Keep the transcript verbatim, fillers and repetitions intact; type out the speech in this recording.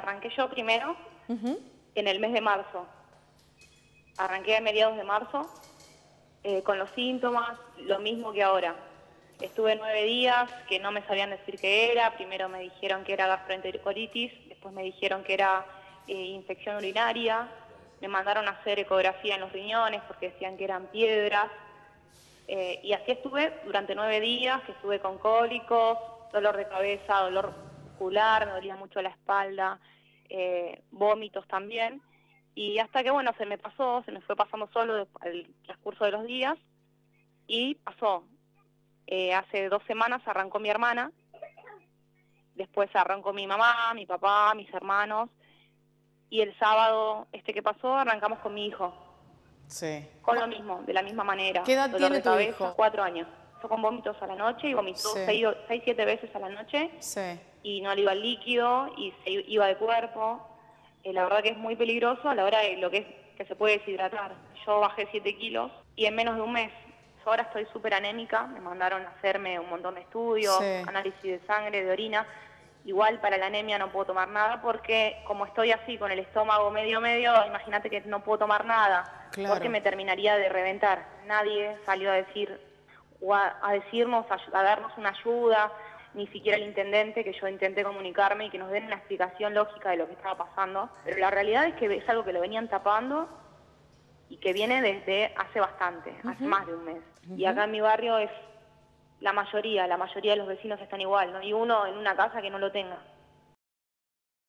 Arranqué yo primero Uh-huh. en el mes de marzo. Arranqué a mediados de marzo eh, con los síntomas, lo mismo que ahora. Estuve nueve días que no me sabían decir qué era. Primero me dijeron que era gastroenteritis, después me dijeron que era eh, infección urinaria. Me mandaron a hacer ecografía en los riñones porque decían que eran piedras. Eh, y así estuve durante nueve días, que estuve con cólicos, dolor de cabeza, dolor muscular, me dolía mucho la espalda, eh, vómitos también. Y hasta que, bueno, se me pasó, se me fue pasando solo el transcurso de los días y pasó. Eh, hace dos semanas arrancó mi hermana, después arrancó mi mamá, mi papá, mis hermanos, y el sábado este que pasó arrancamos con mi hijo. Sí. Con lo mismo, de la misma manera. ¿Qué edad Dolor tiene de tu cabeza, hijo? cuatro años. Fue con vómitos a la noche y vomitó Sí. seis, seis, siete veces a la noche Sí. y no le iba el líquido y se iba de cuerpo. Eh, la verdad que es muy peligroso a la hora de lo que es que se puede deshidratar. Yo bajé siete kilos y en menos de un mes. Yo ahora estoy súper anémica, me mandaron a hacerme un montón de estudios, Sí. análisis de sangre, de orina. Igual para la anemia no puedo tomar nada porque como estoy así con el estómago medio medio, imagínate que no puedo tomar nada Claro. porque me terminaría de reventar. Nadie salió a decir o a, a decirnos, a, a darnos una ayuda, ni siquiera el intendente, que yo intenté comunicarme y que nos den una explicación lógica de lo que estaba pasando. Pero la realidad es que es algo que lo venían tapando y que viene desde hace bastante, hace Uh-huh. más de un mes. Uh-huh. Y acá en mi barrio es la mayoría, la mayoría de los vecinos están igual, no hay uno en una casa que no lo tenga.